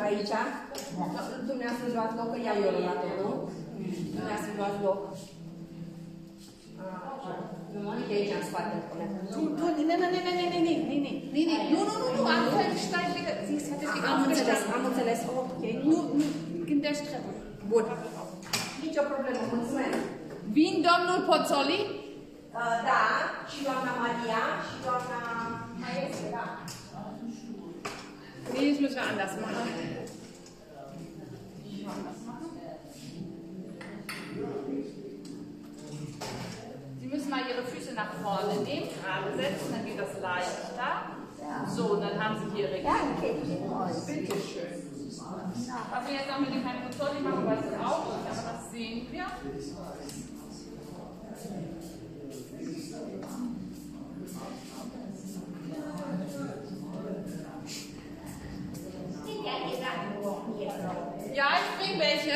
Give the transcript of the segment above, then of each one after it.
aici. Dumneavoastră luați loc, că ia eu rulatorul. Dumneavoastră luați loc. Uite aici în spate. Nu, altfel steigt wieder. Sie hat sich aufgestanden. Am înțeles, ok. Nu, in der Strecke. Bun. Nicio problemă, mulțumesc. Vin domnul Pozzoli? Da, și doamna Maria, și doamna Maestre, da. Nee, das müssen wir anders machen. Sie müssen mal Ihre Füße nach vorne nehmen, gerade setzen, dann geht das leichter. So, dann haben Sie hier Ihre Bitte schön. Was wir jetzt auch mit dem Herrn Pozzoli machen, weiß ich auch nicht, aber das sehen wir. Ja, ich bringe welche.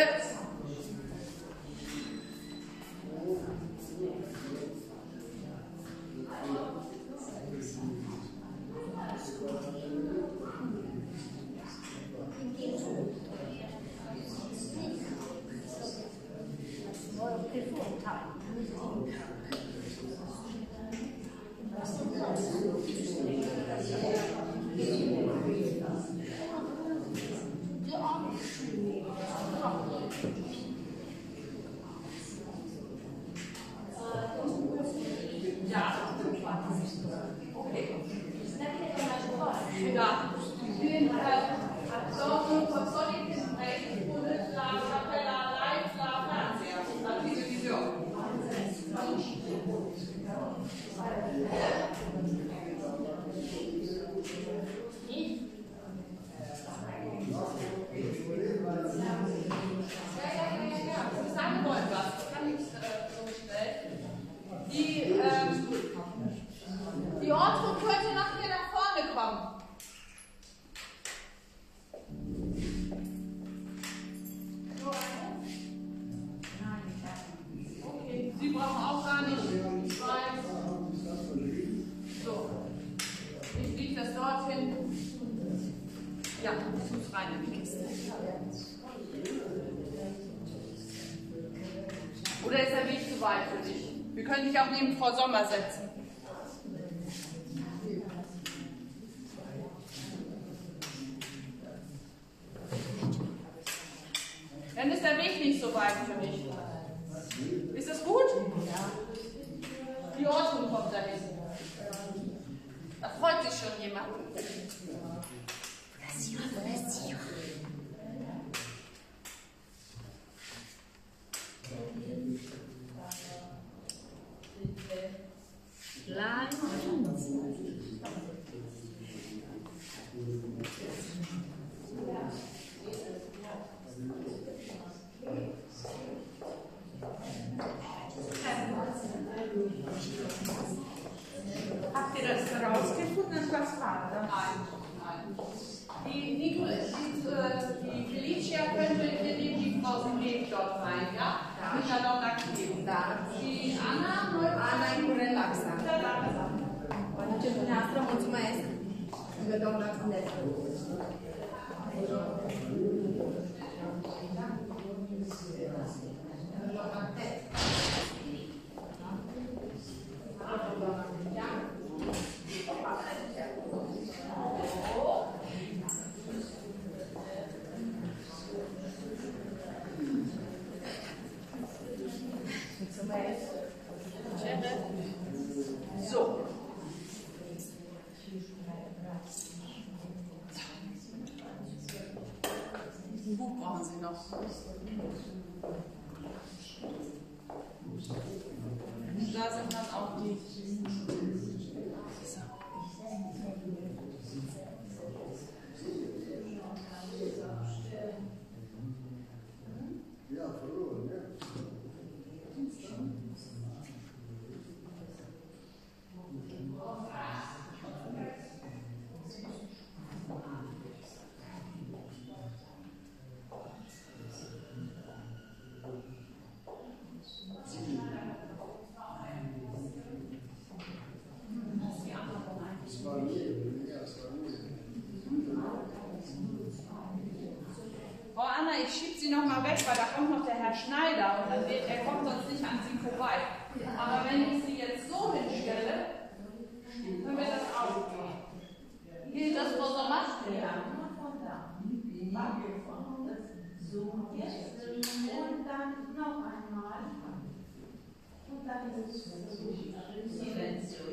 Die Ordnung könnte nachher nach vorne kommen. Okay, Sie brauchen auch gar nicht. Zwei. So. Ich lege das dorthin. Ja, Fuß rein in die Kiste. Oder ist der Weg zu weit für dich? Wir können dich auch neben Frau Sommer setzen. Dann ist der Weg nicht so weit für dich. Ist das gut? Die Ordnung kommt dahin. Da freut sich schon jemand. Habt ihr das herausgefunden, was war das? Nein. Die Felicia könnte hier die Frau Weg dort rein, ja? Mit der Lackieren. Da. Die Anna, Ana cu relaxa. Atunci, dumneavoastră, mulțumesc. Lângă doamna Cundeță. So. Ein Buch brauchen Sie noch. Da sind dann auch die. Ja, verloren, ja. ich schiebe sie noch mal weg, weil da kommt noch der Herr Schneider und dann er kommt sonst nicht an sie vorbei. Aber wenn ich sie jetzt so hinstelle, dann wird das auch gehen. Gilt das, Frau Sommer? Ja. So, jetzt und dann noch einmal. Und dann ist es Silenzio.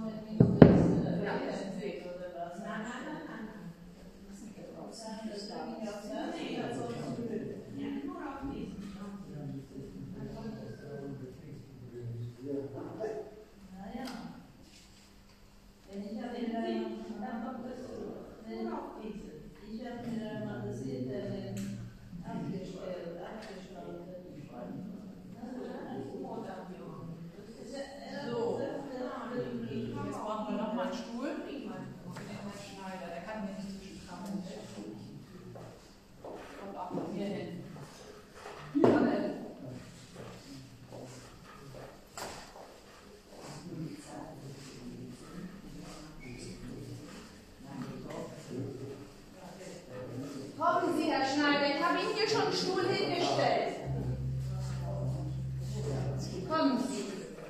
Kommen Sie, Herr Schneider, ich habe Ihnen hier schon einen Stuhl hingestellt. Kommen Sie.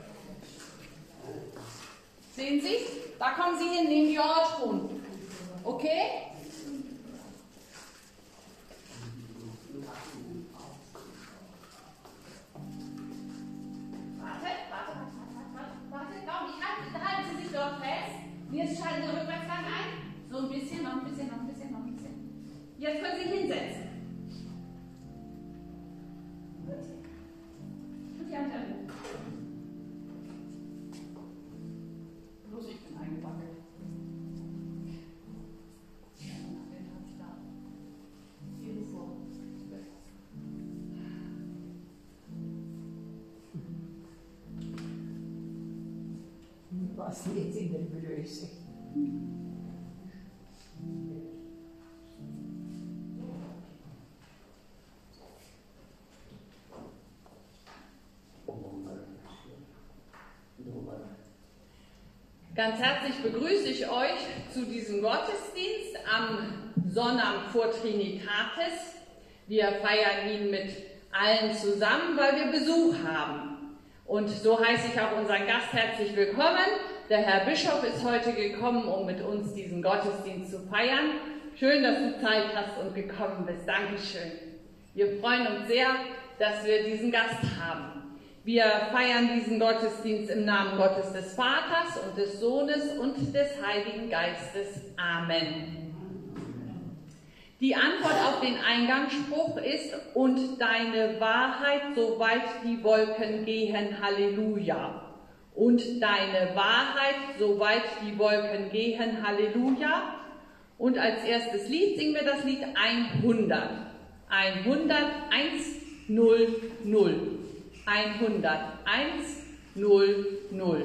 Sehen Sie? Da kommen Sie hin, nehmen die Ortrun. Okay? Halten Sie sich dort fest. Jetzt schalten Sie Rückwärtsgang ein. So ein bisschen, noch ein bisschen. Jetzt können Sie hinsetzen. Und die Hand erhöhen. Bloß ich bin eingewackelt. Was jetzt in der Größe? Ganz herzlich begrüße ich euch zu diesem Gottesdienst am Sonnabend vor Trinitatis. Wir feiern ihn mit allen zusammen, weil wir Besuch haben. Und so heiße ich auch unseren Gast herzlich willkommen. Der Herr Bischof ist heute gekommen, um mit uns diesen Gottesdienst zu feiern. Schön, dass du Zeit hast und gekommen bist. Dankeschön. Wir freuen uns sehr, dass wir diesen Gast haben. Wir feiern diesen Gottesdienst im Namen Gottes des Vaters und des Sohnes und des Heiligen Geistes. Amen. Die Antwort auf den Eingangsspruch ist: Und deine Wahrheit, soweit die Wolken gehen, Halleluja. Und deine Wahrheit, soweit die Wolken gehen, Halleluja. Und als erstes Lied singen wir das Lied 100. 100, 1, 0, 0. 100, 1, 0, 0.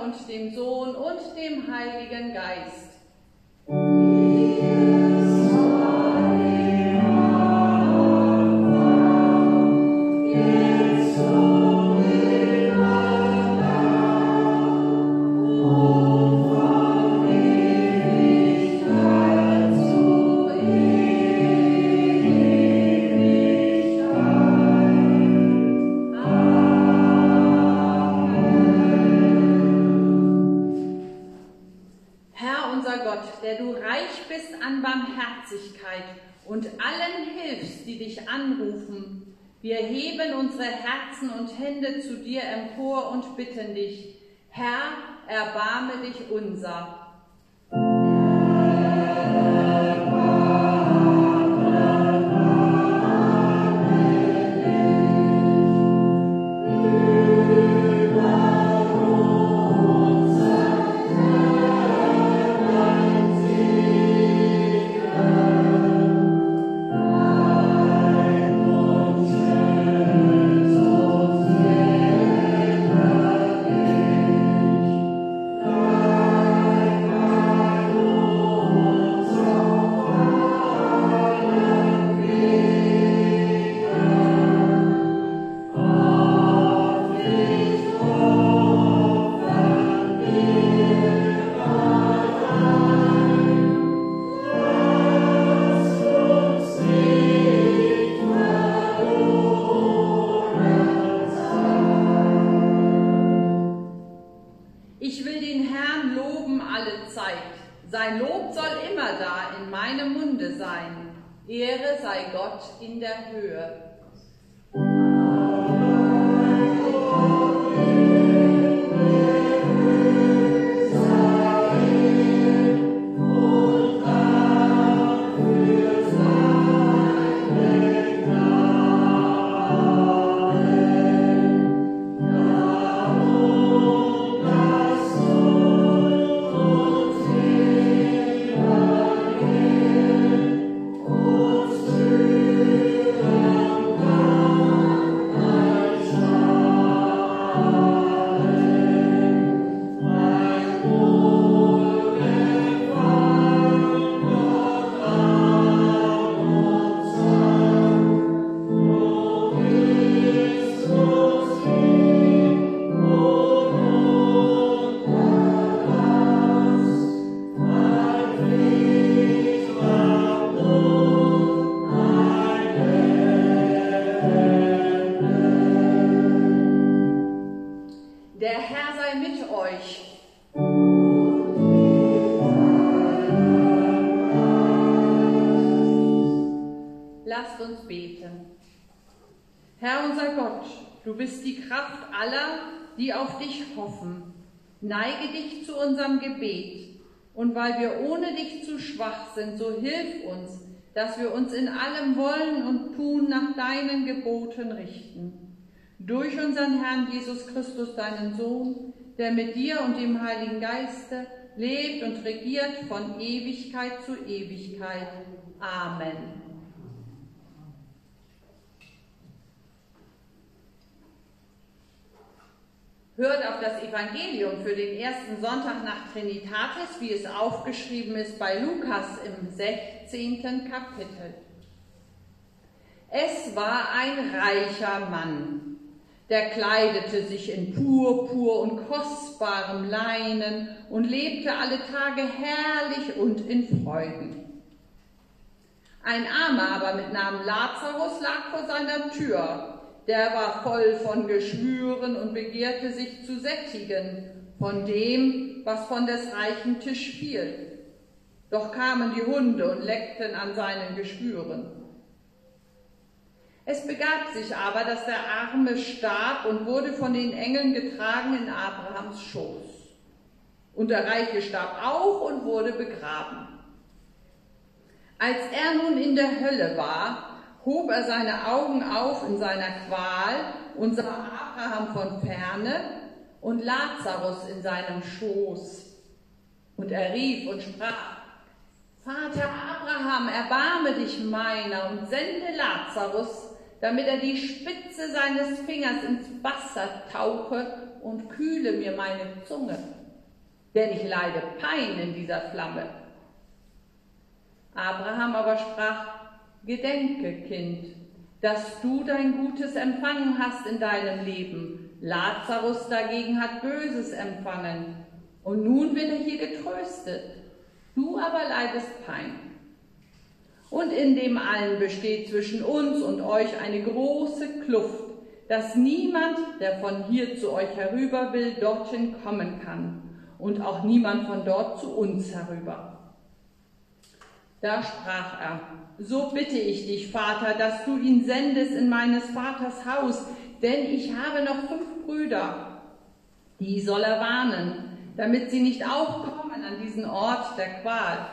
und dem Sohn und dem Heiligen Geist. Der du reich bist an Barmherzigkeit und allen hilfst, die dich anrufen. Wir heben unsere Herzen und Hände zu dir empor und bitten dich, Herr, erbarme dich unser. Sein Lob soll immer da in meinem Munde sein. Ehre sei Gott in der Höhe. Der Herr sei mit euch. Lasst uns beten. Herr unser Gott, du bist die Kraft aller, die auf dich hoffen. Neige dich zu unserem Gebet, und weil wir ohne dich zu schwach sind, so hilf uns, dass wir uns in allem Wollen und Tun nach deinen Geboten richten. Durch unseren Herrn Jesus Christus, deinen Sohn, der mit dir und dem Heiligen Geiste lebt und regiert von Ewigkeit zu Ewigkeit. Amen. Hört auf das Evangelium für den ersten Sonntag nach Trinitatis, wie es aufgeschrieben ist bei Lukas im 16. Kapitel. Es war ein reicher Mann, der kleidete sich in Purpur und kostbarem Leinen und lebte alle Tage herrlich und in Freuden. Ein Armer aber mit Namen Lazarus lag vor seiner Tür. Der war voll von Geschwüren und begehrte sich zu sättigen von dem, was von des reichen Tisch fiel. Doch kamen die Hunde und leckten an seinen Geschwüren. Es begab sich aber, dass der Arme starb und wurde von den Engeln getragen in Abrahams Schoß. Und der Reiche starb auch und wurde begraben. Als er nun in der Hölle war, hob er seine Augen auf in seiner Qual und sah Abraham von ferne und Lazarus in seinem Schoß. Und er rief und sprach: Vater Abraham, erbarme dich meiner und sende Lazarus, damit er die Spitze seines Fingers ins Wasser tauche und kühle mir meine Zunge, denn ich leide Pein in dieser Flamme. Abraham aber sprach: Gedenke, Kind, dass du dein Gutes empfangen hast in deinem Leben. Lazarus dagegen hat Böses empfangen, und nun wird er hier getröstet. Du aber leidest Pein. Und in dem allen besteht zwischen uns und euch eine große Kluft, dass niemand, der von hier zu euch herüber will, dorthin kommen kann, und auch niemand von dort zu uns herüber. Da sprach er: So bitte ich dich, Vater, dass du ihn sendest in meines Vaters Haus, denn ich habe noch 5 Brüder. Die soll er warnen, damit sie nicht auch kommen an diesen Ort der Qual.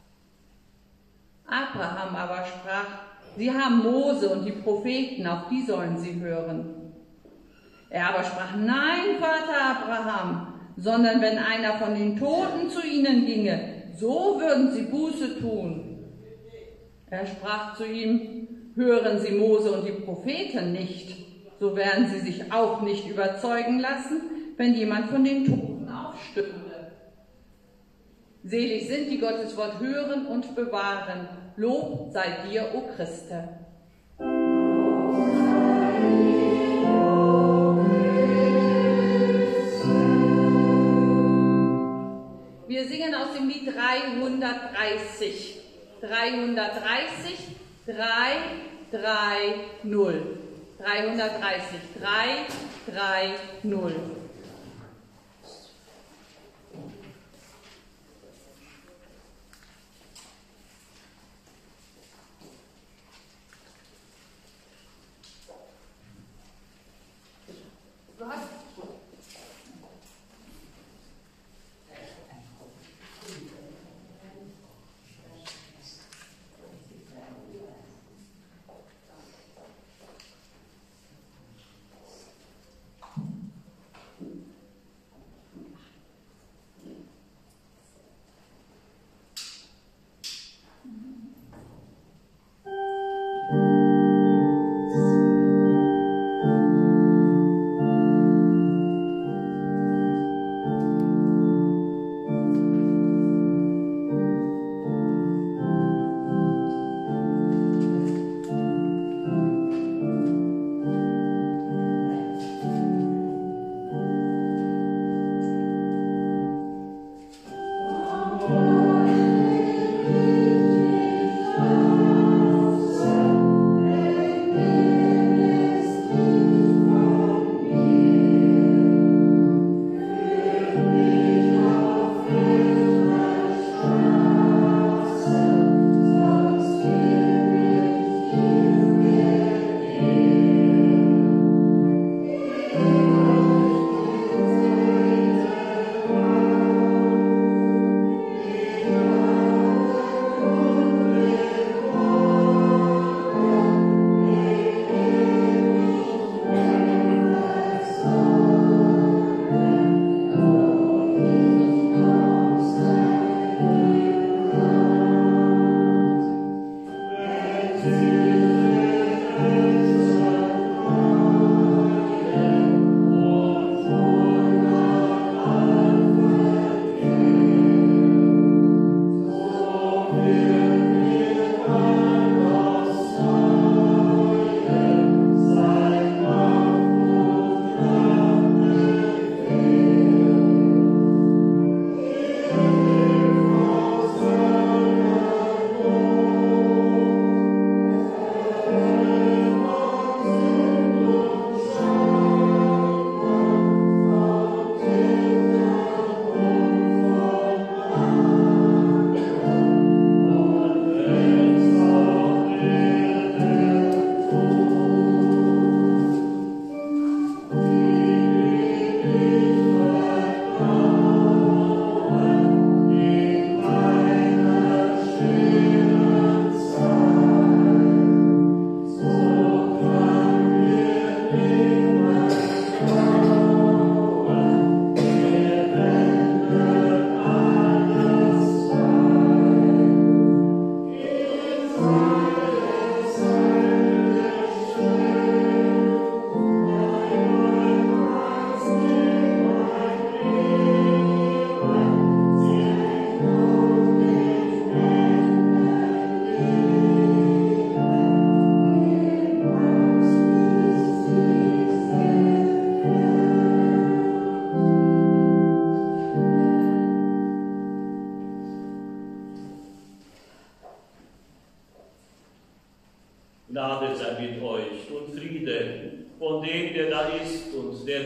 Abraham aber sprach: Sie haben Mose und die Propheten, auf die sollen sie hören. Er aber sprach: Nein, Vater Abraham, sondern wenn einer von den Toten zu ihnen ginge, so würden sie Buße tun. Er sprach zu ihm: Hören Sie Mose und die Propheten nicht, so werden sie sich auch nicht überzeugen lassen, wenn jemand von den Toten aufstünde. Selig sind, die Gottes Wort hören und bewahren. Lob sei dir, o Christe. Wir singen aus dem Lied 330. 330, 330. 330, 330.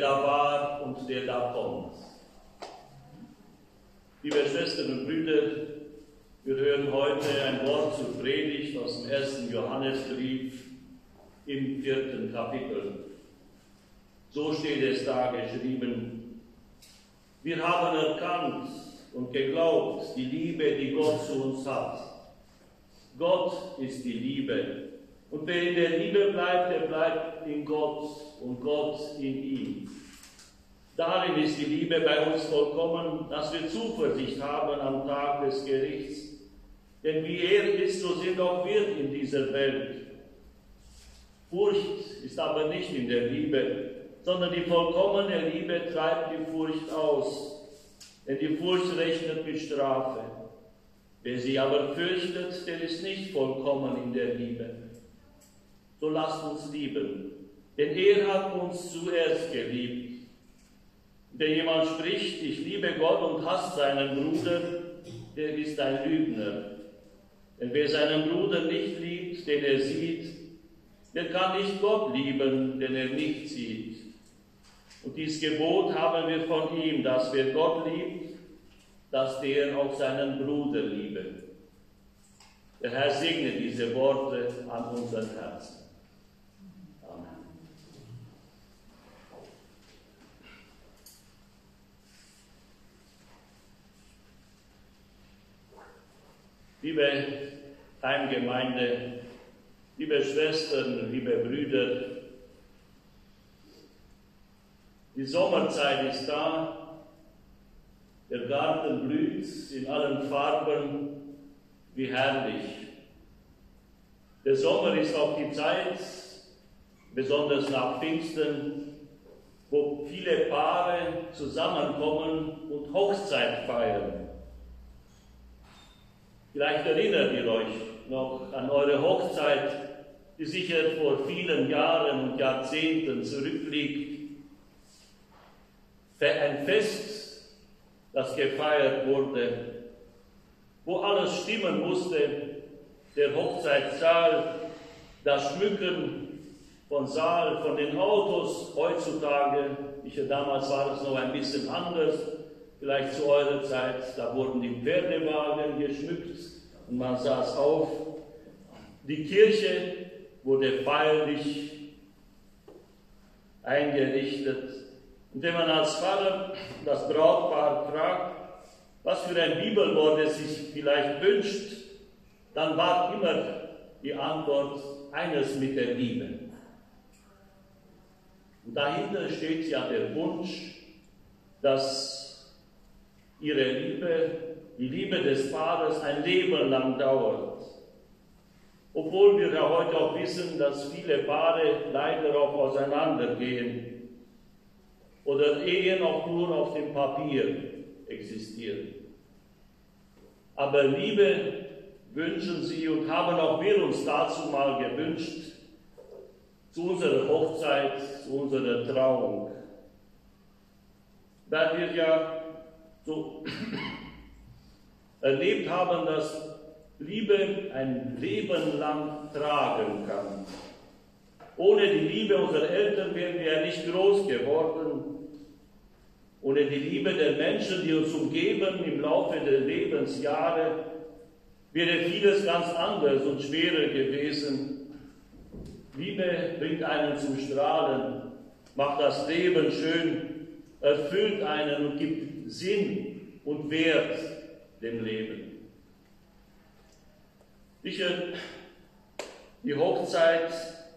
da war und der da kommt. Liebe Schwestern und Brüder, wir hören heute ein Wort zur Predigt aus dem 1. Johannesbrief im 4. Kapitel. So steht es da geschrieben: Wir haben erkannt und geglaubt die Liebe, die Gott zu uns hat. Gott ist die Liebe. Und wer in der Liebe bleibt, der bleibt in Gott und Gott in ihm. Darin ist die Liebe bei uns vollkommen, dass wir Zuversicht haben am Tag des Gerichts. Denn wie er ist, so sind auch wir in dieser Welt. Furcht ist aber nicht in der Liebe, sondern die vollkommene Liebe treibt die Furcht aus. Denn die Furcht rechnet mit Strafe. Wer sie aber fürchtet, der ist nicht vollkommen in der Liebe. So lasst uns lieben, denn er hat uns zuerst geliebt. Wenn jemand spricht, ich liebe Gott und hasst seinen Bruder, der ist ein Lügner. Denn wer seinen Bruder nicht liebt, den er sieht, der kann nicht Gott lieben, den er nicht sieht. Und dieses Gebot haben wir von ihm, dass wer Gott liebt, dass der auch seinen Bruder liebe. Der Herr segne diese Worte an unseren Herzen. Amen. Liebe Heimgemeinde, liebe Schwestern, liebe Brüder, die Sommerzeit ist da, der Garten blüht in allen Farben, wie herrlich. Der Sommer ist auch die Zeit, besonders nach Pfingsten, wo viele Paare zusammenkommen und Hochzeit feiern. Vielleicht erinnert ihr euch noch an eure Hochzeit, die sicher vor vielen Jahren und Jahrzehnten zurückliegt. Ein Fest, das gefeiert wurde, wo alles stimmen musste, der Hochzeitssaal, das Schmücken von Saal, von den Autos heutzutage. Damals war es noch ein bisschen anders, vielleicht zu eurer Zeit, da wurden die Pferdewagen geschmückt und man saß auf. Die Kirche wurde feierlich eingerichtet. Und wenn man als Pfarrer das Brautpaar fragt, was für ein Bibelwort es sich vielleicht wünscht, dann war immer die Antwort eines mit der Liebe. Und dahinter steht ja der Wunsch, dass ihre Liebe, die Liebe des Paares ein Leben lang dauert. Obwohl wir ja heute auch wissen, dass viele Paare leider auch auseinandergehen oder Ehen auch nur auf dem Papier existieren. Aber Liebe wünschen sie und haben auch wir uns dazu mal gewünscht, zu unserer Hochzeit, zu unserer Trauung. Weil wir ja so erlebt haben, dass Liebe ein Leben lang tragen kann. Ohne die Liebe unserer Eltern wären wir ja nicht groß geworden. Ohne die Liebe der Menschen, die uns umgeben im Laufe der Lebensjahre, wäre vieles ganz anders und schwerer gewesen. Liebe bringt einen zum Strahlen, macht das Leben schön, erfüllt einen und gibt Sinn und Wert dem Leben. Sicher, die Hochzeit,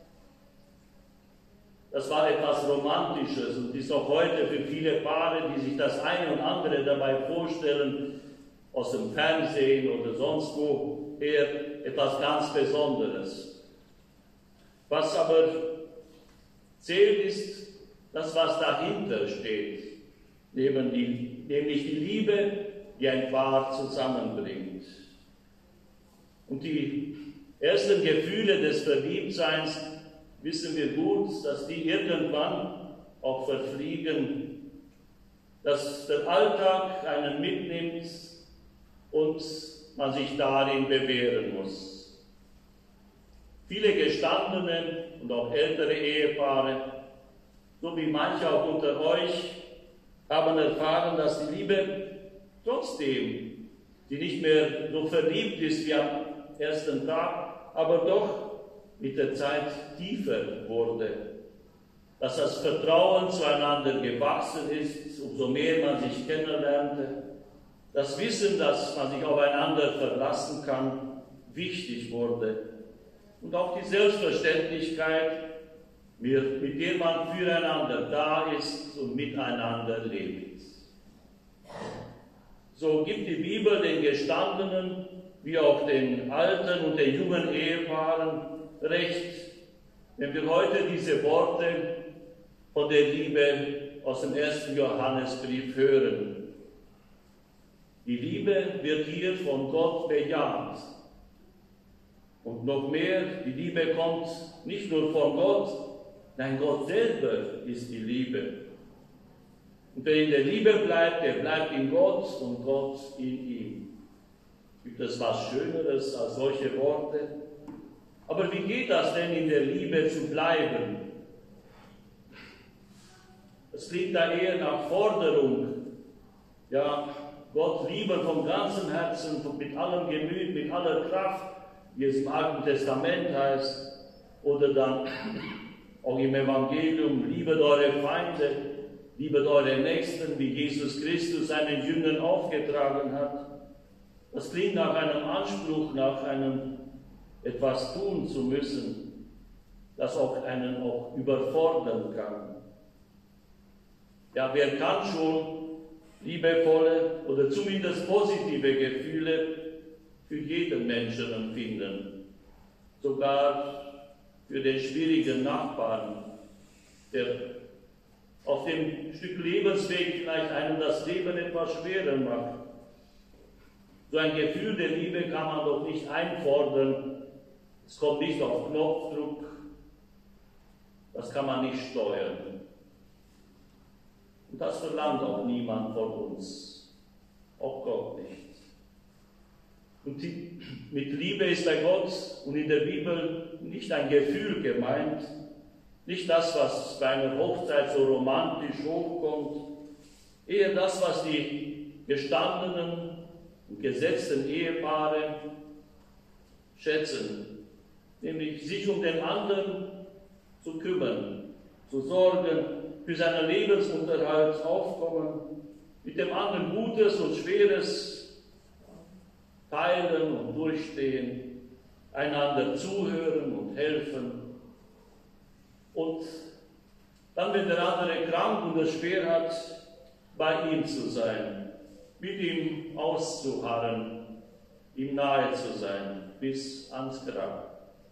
das war etwas Romantisches und ist auch heute für viele Paare, die sich das eine und andere dabei vorstellen, aus dem Fernsehen oder sonst wo her, etwas ganz Besonderes. Was aber zählt, ist das, was dahinter steht, nämlich die Liebe, die ein Paar zusammenbringt. Und die ersten Gefühle des Verliebtseins, wissen wir gut, dass die irgendwann auch verfliegen, dass der Alltag einen mitnimmt und man sich darin bewähren muss. Viele gestandene und auch ältere Ehepaare, so wie manche auch unter euch haben erfahren, dass die Liebe trotzdem, die nicht mehr so verliebt ist wie am ersten Tag, aber doch mit der Zeit tiefer wurde. Dass das Vertrauen zueinander gewachsen ist, umso mehr man sich kennenlernte. Das Wissen, dass man sich aufeinander verlassen kann, wichtig wurde. Und auch die Selbstverständlichkeit, mit der man füreinander da ist und miteinander lebt. So gibt die Bibel den Gestandenen wie auch den alten und den jungen Ehepaaren recht, wenn wir heute diese Worte von der Liebe aus dem 1. Johannesbrief hören. Die Liebe wird hier von Gott bejaht. Und noch mehr, die Liebe kommt nicht nur von Gott, nein, Gott selber ist die Liebe. Und wer in der Liebe bleibt, der bleibt in Gott und Gott in ihm. Gibt es was Schöneres als solche Worte? Aber wie geht das denn, in der Liebe zu bleiben? Es klingt da eher nach Forderung. Ja, Gott lieben vom ganzen Herzen, mit allem Gemüt, mit aller Kraft, wie es im Alten Testament heißt, oder dann auch im Evangelium, liebet eure Feinde, liebet eure Nächsten, wie Jesus Christus seinen Jüngern aufgetragen hat. Das klingt nach einem Anspruch, nach einem etwas tun zu müssen, das auch einen auch überfordern kann. Ja, wer kann schon liebevolle oder zumindest positive Gefühle für jeden Menschen empfinden, sogar für den schwierigen Nachbarn, der auf dem Stück Lebensweg vielleicht einem das Leben etwas schwerer macht. So ein Gefühl der Liebe kann man doch nicht einfordern, es kommt nicht auf Knopfdruck, das kann man nicht steuern. Und das verlangt auch niemand von uns, auch Gott nicht. Und mit Liebe ist bei Gott und in der Bibel nicht ein Gefühl gemeint, nicht das, was bei einer Hochzeit so romantisch hochkommt, eher das, was die gestandenen und gesetzten Ehepaare schätzen, nämlich sich um den anderen zu kümmern, zu sorgen, für seinen Lebensunterhalt aufkommen, mit dem anderen Gutes und Schweres teilen und durchstehen, einander zuhören und helfen. Und dann, wenn der andere krank und es schwer hat, bei ihm zu sein, mit ihm auszuharren, ihm nahe zu sein, bis ans Grab.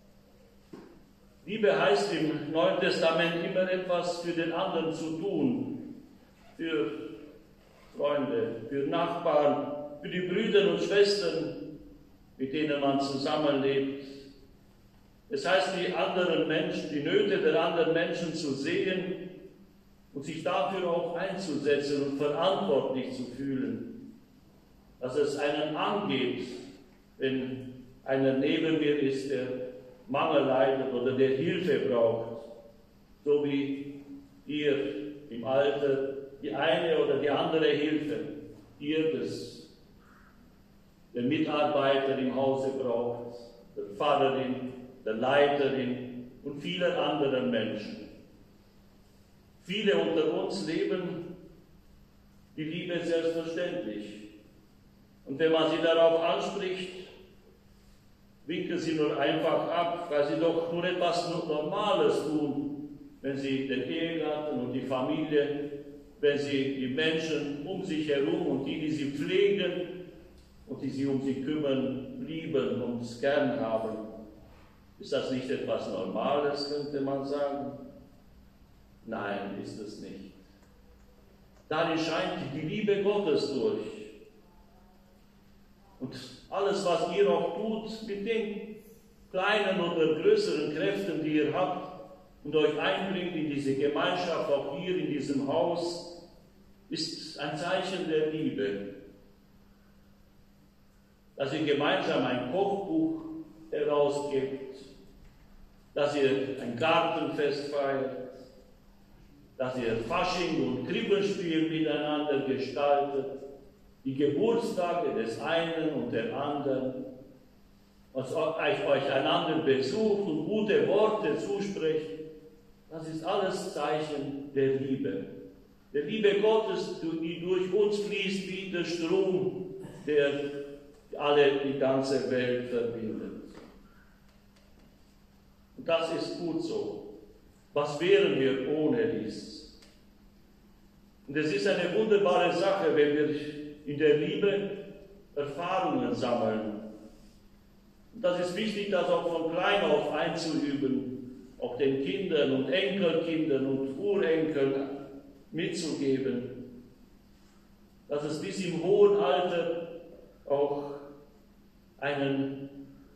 Liebe heißt im Neuen Testament immer etwas für den anderen zu tun, für Freunde, für Nachbarn, für die Brüder und Schwestern, mit denen man zusammenlebt. Es heißt, die anderen Menschen, die Nöte der anderen Menschen zu sehen und sich dafür auch einzusetzen und verantwortlich zu fühlen, dass es einen angeht, wenn einer neben mir ist, der Mangel leidet oder der Hilfe braucht, so wie ihr im Alter die eine oder die andere Hilfe, ihr das der Mitarbeiter im Hause braucht, der Pfarrerin, der Leiterin und viele andere Menschen. Viele unter uns leben die Liebe selbstverständlich. Und wenn man sie darauf anspricht, winken sie nur einfach ab, weil sie doch nur etwas Normales tun, wenn sie den Ehegatten und die Familie, wenn sie die Menschen um sich herum und die sie pflegen und die sich um sie kümmern, lieben und gern haben. Ist das nicht etwas Normales, könnte man sagen? Nein, ist es nicht. Darin scheint die Liebe Gottes durch. Und alles, was ihr auch tut, mit den kleinen oder größeren Kräften, die ihr habt und euch einbringt in diese Gemeinschaft, auch hier in diesem Haus, ist ein Zeichen der Liebe. Dass ihr gemeinsam ein Kochbuch herausgebt, dass ihr ein Gartenfest feiert, dass ihr Fasching und Krippenspiel miteinander gestaltet, die Geburtstage des einen und der anderen, was euch einander besucht und gute Worte zuspricht, das ist alles Zeichen der Liebe. Der Liebe Gottes, die durch uns fließt wie der Strom, der die ganze Welt verbindet. Und das ist gut so. Was wären wir ohne dies? Und es ist eine wunderbare Sache, wenn wir in der Liebe Erfahrungen sammeln. Und das ist wichtig, das auch von klein auf einzuüben, auch den Kindern und Enkelkindern und Urenkeln mitzugeben, dass es bis im hohen Alter auch einem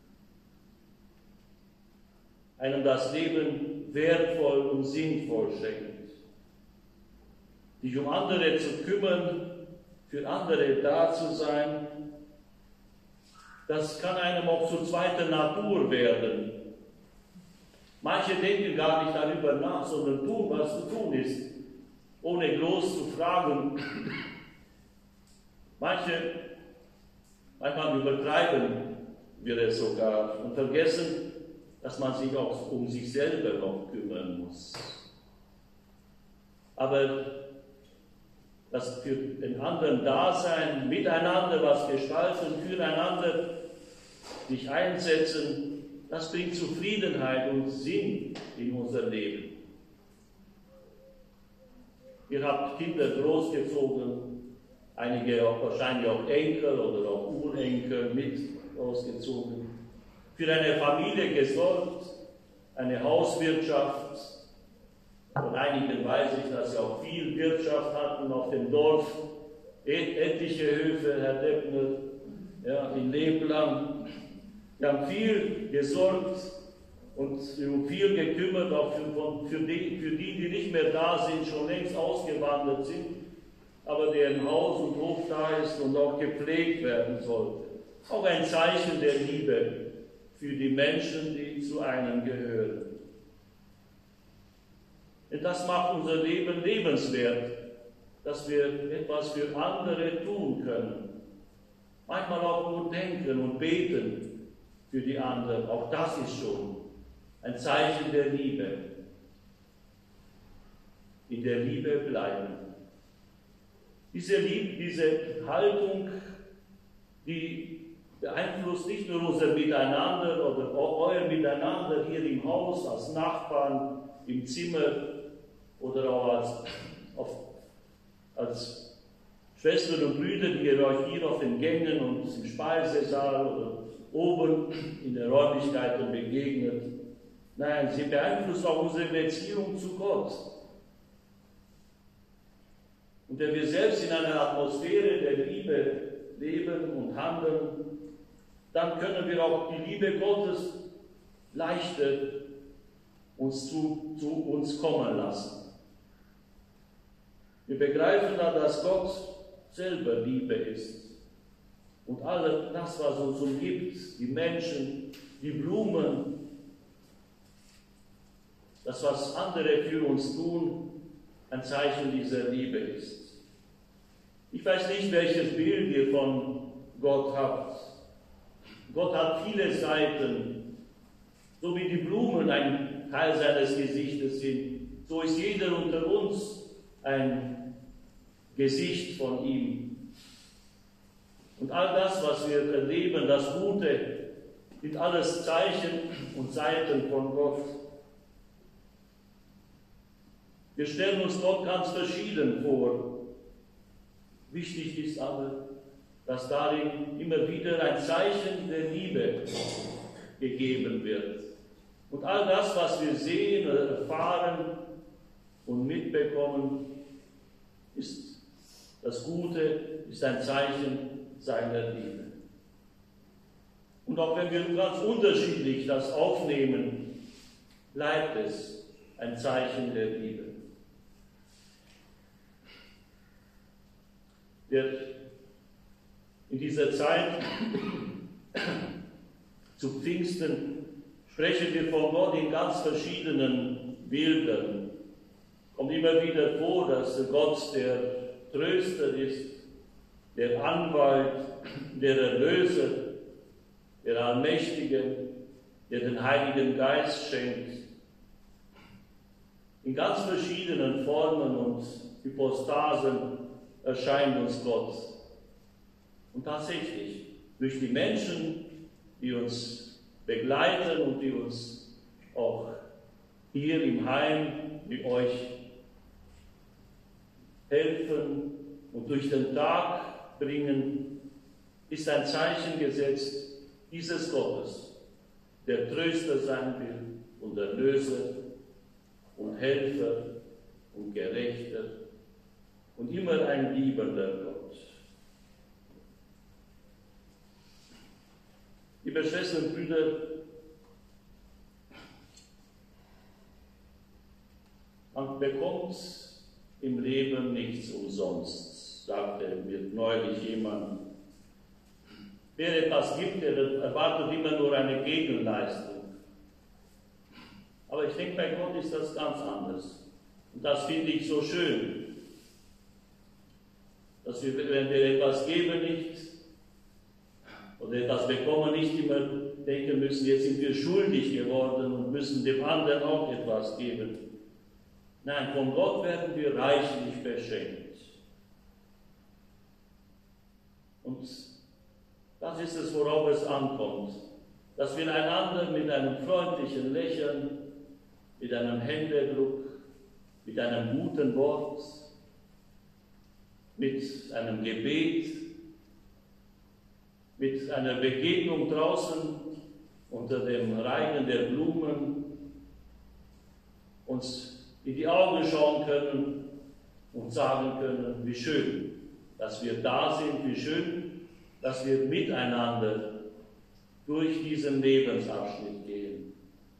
das Leben wertvoll und sinnvoll schenkt. Sich um andere zu kümmern, für andere da zu sein, das kann einem auch zur zweiten Natur werden. Manche denken gar nicht darüber nach, sondern tun, was zu tun ist, ohne groß zu fragen. Manchmal übertreiben wir es sogar und vergessen, dass man sich auch um sich selber noch kümmern muss. Aber das für den anderen Dasein, miteinander was gestalten, füreinander sich einsetzen, das bringt Zufriedenheit und Sinn in unser Leben. Ihr habt Kinder großgezogen, einige wahrscheinlich auch Enkel oder auch Urenkel mit großgezogen, für eine Familie gesorgt, eine Hauswirtschaft. Von einigen weiß ich, dass sie auch viel Wirtschaft hatten auf dem Dorf, etliche Höfe, Herr Deppner, ja, in Leblang. Wir haben viel gesorgt und viel gekümmert, auch für die nicht mehr da sind, schon längst ausgewandert sind, aber deren Haus und Hof da ist und auch gepflegt werden sollte. Auch ein Zeichen der Liebe für die Menschen, die zu einem gehören. Und das macht unser Leben lebenswert, dass wir etwas für andere tun können. Manchmal auch nur denken und beten für die anderen. Auch das ist schon ein Zeichen der Liebe. In der Liebe bleiben. Diese Haltung, die beeinflusst nicht nur unser Miteinander oder euer Miteinander hier im Haus, als Nachbarn, im Zimmer oder auch als Schwestern und Brüder, die ihr euch hier auf den Gängen und im Speisesaal oder oben in den Räumlichkeiten begegnet. Nein, sie beeinflusst auch unsere Beziehung zu Gott. Und wenn wir selbst in einer Atmosphäre der Liebe leben und handeln, dann können wir auch die Liebe Gottes leichter zu uns kommen lassen. Wir begreifen dann, dass Gott selber Liebe ist. Und alles das, was uns umgibt, die Menschen, die Blumen, das, was andere für uns tun, ein Zeichen dieser Liebe ist. Ich weiß nicht, welches Bild ihr von Gott habt. Gott hat viele Seiten. So wie die Blumen ein Teil seines Gesichtes sind, so ist jeder unter uns ein Gesicht von ihm. Und all das, was wir erleben, das Gute, sind alles Zeichen und Seiten von Gott. Wir stellen uns Gott ganz verschieden vor. Wichtig ist aber, dass darin immer wieder ein Zeichen der Liebe gegeben wird. Und all das, was wir sehen, erfahren und mitbekommen, ist das Gute, ist ein Zeichen seiner Liebe. Und auch wenn wir ganz unterschiedlich das aufnehmen, bleibt es ein Zeichen der Liebe. In dieser Zeit zu Pfingsten sprechen wir von Gott in ganz verschiedenen Bildern. Kommt immer wieder vor, dass Gott der Tröster ist, der Anwalt, der Erlöser, der Allmächtige, der den Heiligen Geist schenkt. In ganz verschiedenen Formen und Hypostasen erscheint uns Gott. Und tatsächlich, durch die Menschen, die uns begleiten und die uns auch hier im Heim mit euch helfen und durch den Tag bringen, ist ein Zeichen gesetzt dieses Gottes, der Tröster sein will und Erlöser und Helfer und Gerechter und immer ein liebender Gott. Liebe Schwestern und Brüder, man bekommt im Leben nichts umsonst, sagte mir neulich jemand. Wer etwas gibt, der erwartet immer nur eine Gegenleistung. Aber ich denke, bei Gott ist das ganz anders. Und das finde ich so schön, dass wir, wenn wir etwas geben, nicht oder etwas bekommen, nicht immer denken müssen, jetzt sind wir schuldig geworden und müssen dem anderen auch etwas geben. Nein, von Gott werden wir reichlich beschenkt. Und das ist es, worauf es ankommt, dass wir einander mit einem freundlichen Lächeln, mit einem Händedruck, mit einem guten Wort, mit einem Gebet, mit einer Begegnung draußen unter dem Reigen der Blumen uns in die Augen schauen können und sagen können, wie schön, dass wir da sind, wie schön, dass wir miteinander durch diesen Lebensabschnitt gehen.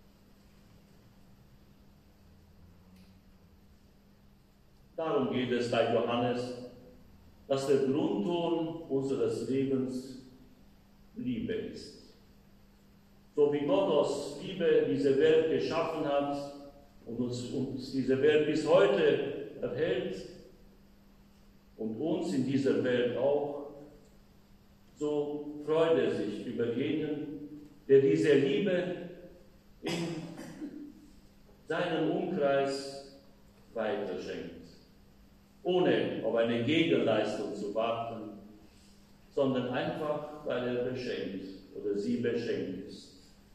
Darum geht es bei Johannes, dass der Grundton unseres Lebens Liebe ist. So wie Gott aus Liebe diese Welt geschaffen hat und uns diese Welt bis heute erhält und uns in dieser Welt auch, so freut er sich über jeden, der diese Liebe in seinen Umkreis weiterschenkt, ohne auf eine Gegenleistung zu warten, sondern einfach, weil er beschenkt oder sie beschenkt ist.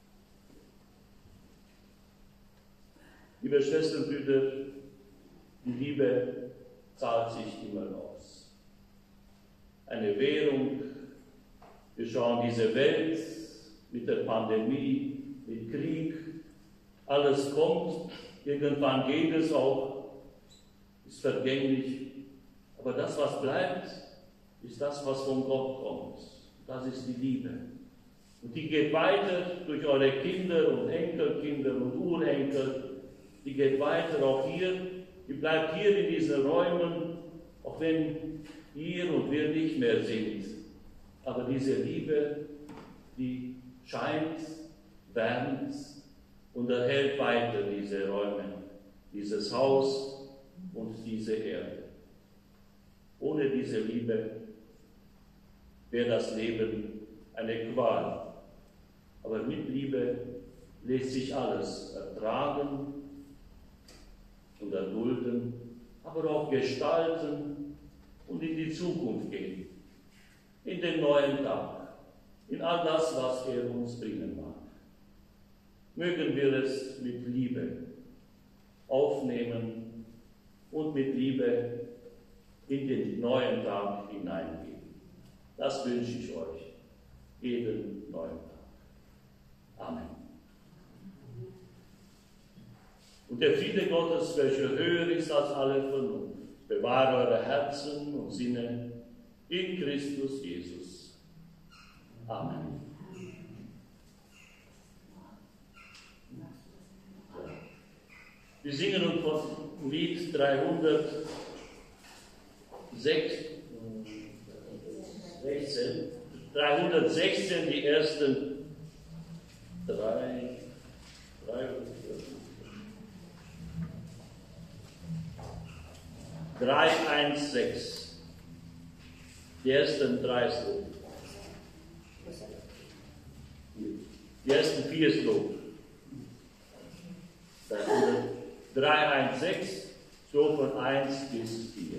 Liebe Schwestern und Brüder, die Liebe zahlt sich immer aus. Eine Währung, wir schauen diese Welt mit der Pandemie, mit Krieg, alles kommt, irgendwann geht es auch, ist vergänglich, aber das, was bleibt, ist das, was von Gott kommt. Das ist die Liebe. Und die geht weiter durch eure Kinder und Enkelkinder und Urenkel. Die geht weiter auch hier. Die bleibt hier in diesen Räumen, auch wenn ihr und wir nicht mehr sind. Aber diese Liebe, die scheint, wärmt und erhält weiter diese Räume, dieses Haus und diese Erde. Ohne diese Liebe wäre das Leben eine Qual. Aber mit Liebe lässt sich alles ertragen und erdulden, aber auch gestalten und in die Zukunft gehen, in den neuen Tag, in all das, was er uns bringen mag. Mögen wir es mit Liebe aufnehmen und mit Liebe in den neuen Tag hineingehen. Das wünsche ich euch, jeden neuen Tag. Amen. Und der Friede Gottes, welcher höher ist als alle Vernunft, bewahre eure Herzen und Sinne in Christus Jesus. Amen. Wir singen uns von Lied 316 die ersten drei und vier. 316. Die ersten 3 Strophen. Die ersten 4 Strophen. 316, so von 1 bis 4.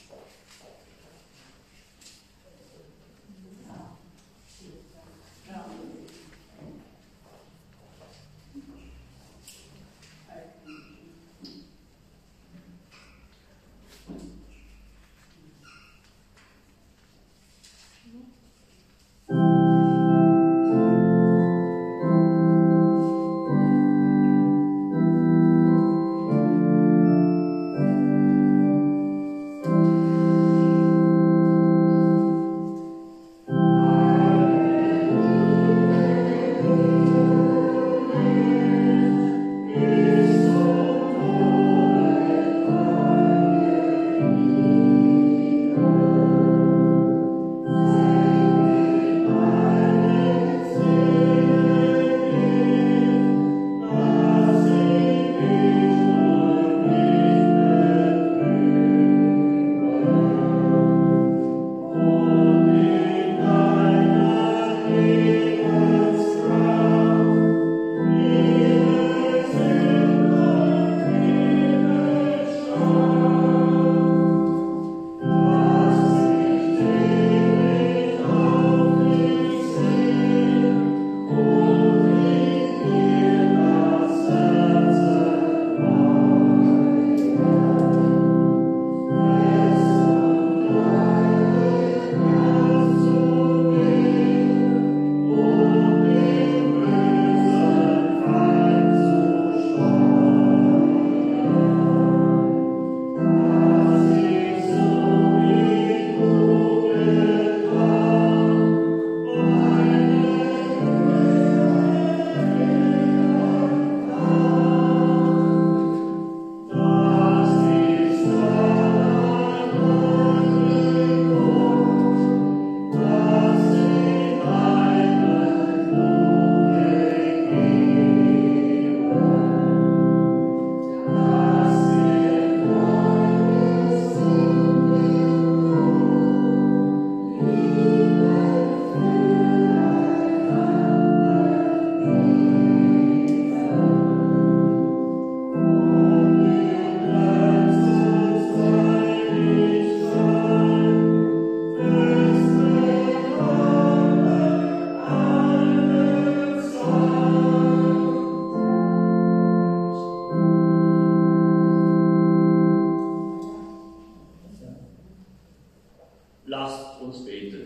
Lasst uns beten.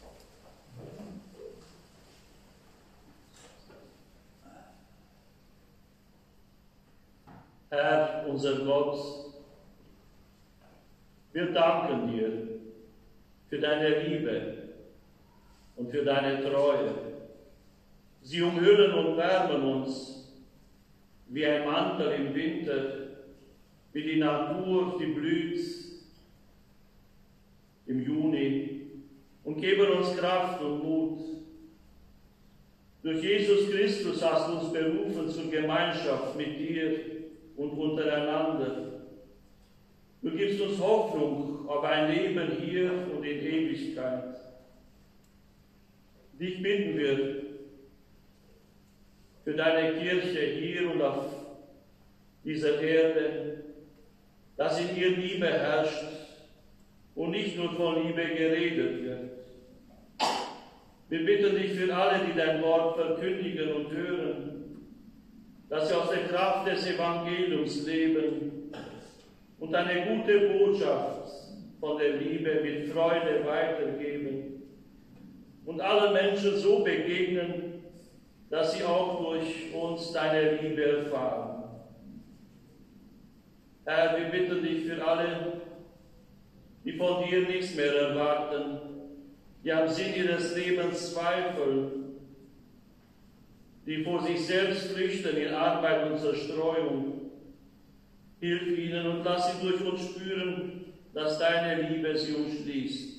Herr, unser Gott, wir danken dir für deine Liebe und für deine Treue. Sie umhüllen und wärmen uns wie ein Mantel im Winter, wie die Natur, die blüht im Juni, und geben uns Kraft und Mut. Durch Jesus Christus hast du uns berufen zur Gemeinschaft mit dir und untereinander. Du gibst uns Hoffnung auf ein Leben hier und in Ewigkeit. Dich bitten wir für deine Kirche hier und auf dieser Erde, dass in ihr Liebe herrscht und nicht nur von Liebe geredet wird. Wir bitten dich für alle, die dein Wort verkündigen und hören, dass sie aus der Kraft des Evangeliums leben und eine gute Botschaft von der Liebe mit Freude weitergeben und allen Menschen so begegnen, dass sie auch durch uns deine Liebe erfahren. Herr, wir bitten dich für alle, die von dir nichts mehr erwarten, die am Sinn ihres Lebens zweifeln, die vor sich selbst flüchten in Arbeit und Zerstreuung. Hilf ihnen und lass sie durch uns spüren, dass deine Liebe sie umschließt.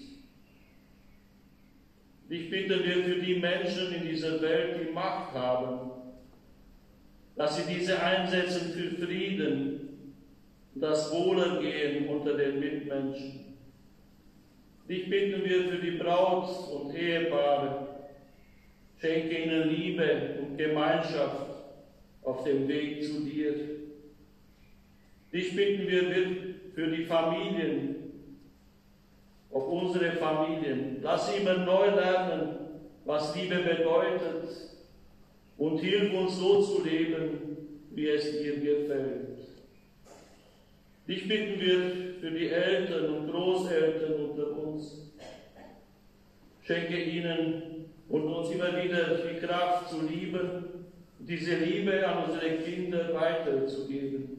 Dich bitten wir für die Menschen in dieser Welt, die Macht haben, dass sie diese einsetzen für Frieden, und das Wohlergehen unter den Mitmenschen. Dich bitten wir für die Braut und Ehepaare. Schenke ihnen Liebe und Gemeinschaft auf dem Weg zu dir. Dich bitten wir für die Familien, auf unsere Familien. Lass sie immer neu lernen, was Liebe bedeutet, und hilf uns so zu leben, wie es dir gefällt. Dich bitten wir für die Eltern und Großeltern unter uns. Schenke ihnen und uns immer wieder die Kraft zu lieben und diese Liebe an unsere Kinder weiterzugeben.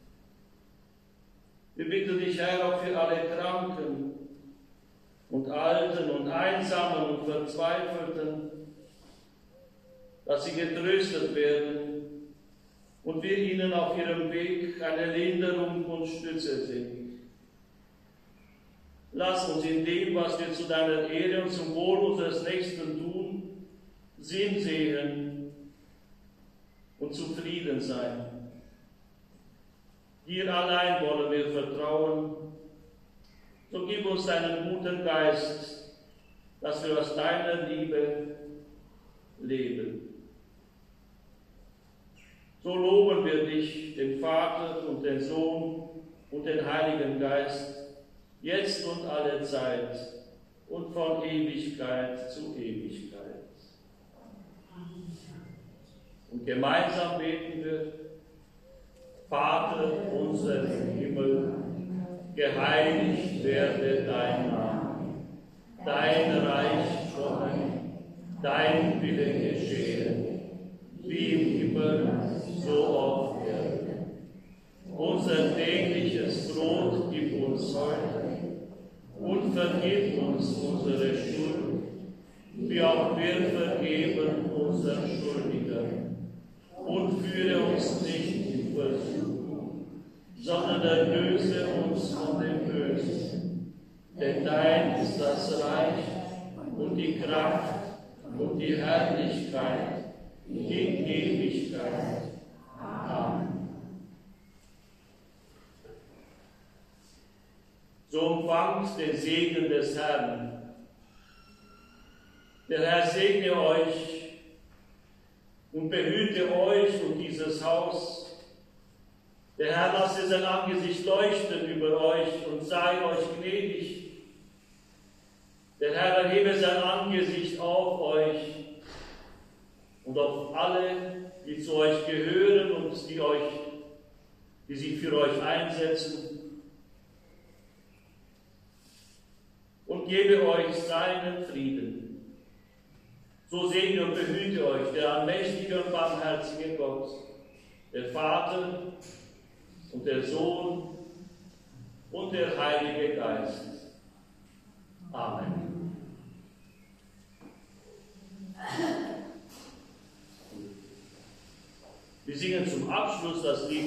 Wir bitten dich, Herr, auch für alle Kranken und Alten und Einsamen und Verzweifelten, dass sie getröstet werden und wir ihnen auf ihrem Weg eine Linderung und Stütze sind. Lass uns in dem, was wir zu deiner Ehre und zum Wohl unseres Nächsten tun, Sinn sehen und zufrieden sein. Dir allein wollen wir vertrauen. So gib uns deinen guten Geist, dass wir aus deiner Liebe leben. So loben wir dich, den Vater und den Sohn und den Heiligen Geist, jetzt und alle Zeit und von Ewigkeit zu Ewigkeit. Und gemeinsam beten wir: Vater unser im Himmel, geheiligt werde dein Name, dein Reich komme, dein Wille geschehe, wie im Himmel, so auf Erden. Unser tägliches Brot gib uns heute und vergib uns unsere Schuld, wie auch wir vergeben unseren Schuldigern. Und führe uns nicht in Versuchung, sondern erlöse uns von dem Bösen. Denn dein ist das Reich und die Kraft und die Herrlichkeit in Ewigkeit. Amen. So empfangt den Segen des Herrn. Der Herr segne euch und behüte euch und dieses Haus. Der Herr lasse sein Angesicht leuchten über euch und sei euch gnädig. Der Herr erhebe sein Angesicht auf euch und auf alle, die zu euch gehören und die sich für euch einsetzen, und gebe euch seinen Frieden. So segne und behüte euch der allmächtige und barmherzige Gott, der Vater und der Sohn und der Heilige Geist. Amen. Wir singen zum Abschluss das Lied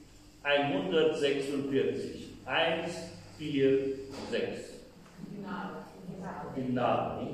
146. 1, 4, 6. Gnade.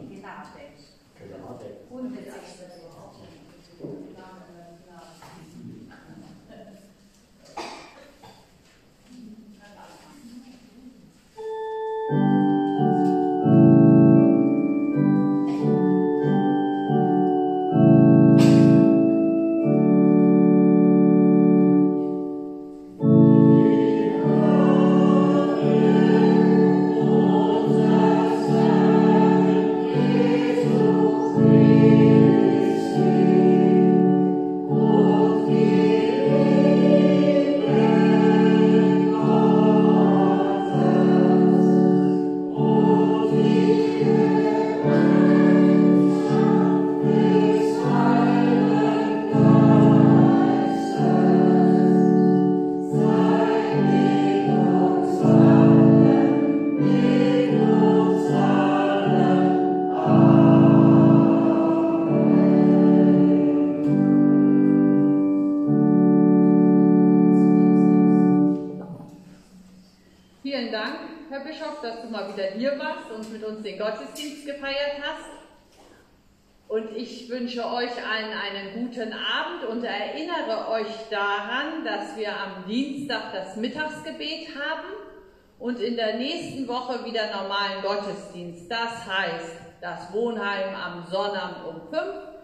Vielen Dank, Herr Bischof, dass du mal wieder hier warst und mit uns den Gottesdienst gefeiert hast. Und ich wünsche euch allen einen guten Abend und erinnere euch daran, dass wir am Dienstag das Mittagsgebet haben und in der nächsten Woche wieder normalen Gottesdienst. Das heißt, das Wohnheim am Sonnabend um 5